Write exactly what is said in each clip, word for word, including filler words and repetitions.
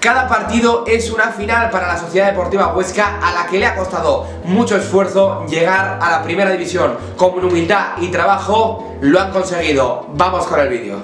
Cada partido es una final para la Sociedad Deportiva Huesca, a la que le ha costado mucho esfuerzo llegar a la primera división. Con humildad y trabajo lo han conseguido. Vamos con el vídeo.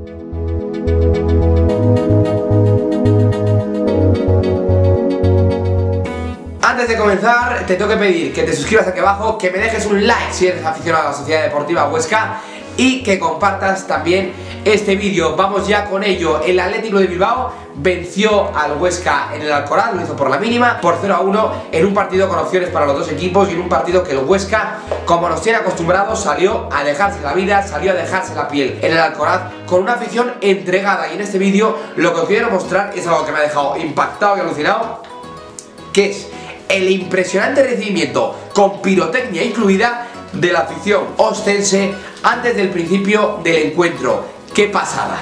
Antes de comenzar, te tengo que pedir que te suscribas aquí abajo, que me dejes un like si eres aficionado a la Sociedad Deportiva Huesca y que compartas también este vídeo. Vamos ya con ello. El Athletic de Bilbao venció al Huesca en el Alcoraz, lo hizo por la mínima, por cero a uno, en un partido con opciones para los dos equipos y en un partido que el Huesca, como nos tiene acostumbrados, salió a dejarse la vida, salió a dejarse la piel en el Alcoraz con una afición entregada. Y en este vídeo lo que os quiero mostrar es algo que me ha dejado impactado y alucinado, que es el impresionante recibimiento con pirotecnia incluida de la afición ostense antes del principio del encuentro. ¡Qué pasada!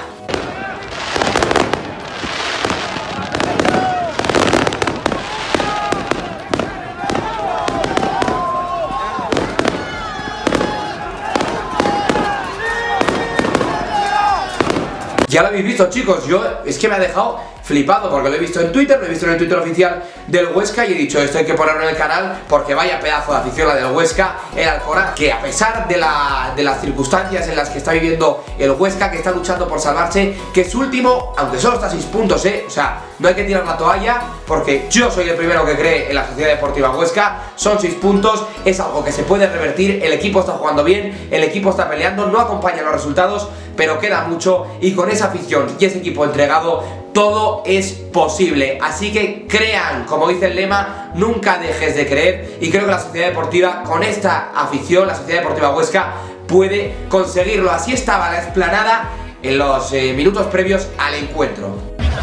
Ya lo habéis visto, chicos. Yo es que me ha dejado flipado porque lo he visto en Twitter, lo he visto en el Twitter oficial del Huesca y he dicho, esto hay que ponerlo en el canal porque vaya pedazo de afición la del Huesca, el Alcoraz, que a pesar de, la, de las circunstancias en las que está viviendo el Huesca, que está luchando por salvarse, que es último, aunque solo está a seis puntos, eh, o sea, no hay que tirar la toalla porque yo soy el primero que cree en la Sociedad Deportiva Huesca. Son seis puntos, es algo que se puede revertir, el equipo está jugando bien, el equipo está peleando, no acompañan los resultados, pero queda mucho y con esa afición y ese equipo entregado todo es posible. Así que crean, como dice el lema, nunca dejes de creer, y creo que la Sociedad Deportiva con esta afición, la Sociedad Deportiva Huesca, puede conseguirlo. Así estaba la explanada en los eh, minutos previos al encuentro.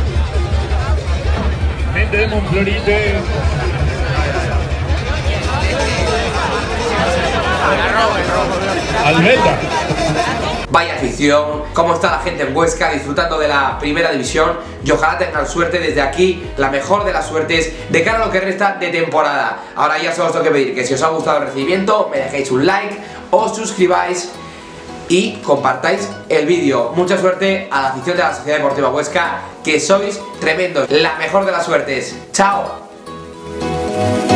Almeta. Vaya afición, cómo está la gente en Huesca disfrutando de la primera división, y ojalá tengan suerte desde aquí, la mejor de las suertes de cara a lo que resta de temporada. Ahora ya solo os tengo que pedir que si os ha gustado el recibimiento me dejéis un like, os suscribáis y compartáis el vídeo. Mucha suerte a la afición de la Sociedad Deportiva Huesca, que sois tremendos, la mejor de las suertes. ¡Chao!